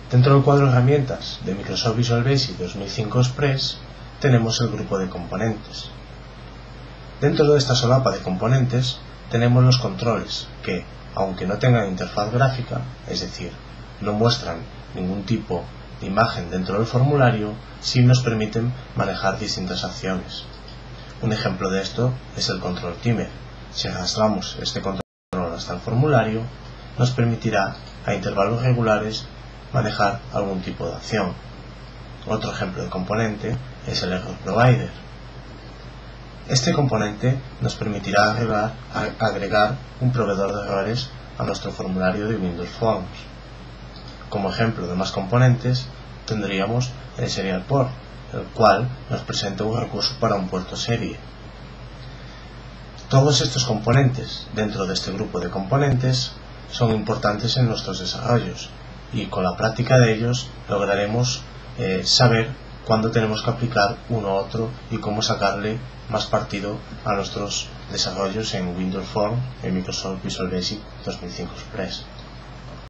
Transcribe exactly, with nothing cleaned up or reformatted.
Dentro del cuadro de herramientas de Microsoft Visual Basic dos mil cinco Express tenemos el grupo de componentes. Dentro de esta solapa de componentes tenemos los controles que, aunque no tengan interfaz gráfica, es decir, no muestran ningún tipo de imagen dentro del formulario, sí nos permiten manejar distintas acciones. Un ejemplo de esto es el control timer. Si arrastramos este control hasta el formulario, nos permitirá a intervalos regulares manejar algún tipo de acción. Otro ejemplo de componente es el Error Provider. Este componente nos permitirá agregar, agregar un proveedor de errores a nuestro formulario de Windows Forms. Como ejemplo de más componentes tendríamos el Serial Port, el cual nos presenta un recurso para un puerto serie. Todos estos componentes dentro de este grupo de componentes son importantes en nuestros desarrollos y con la práctica de ellos lograremos eh, saber cuándo tenemos que aplicar uno u otro y cómo sacarle más partido a nuestros desarrollos en Windows Forms y Microsoft Visual Basic dos mil cinco Express.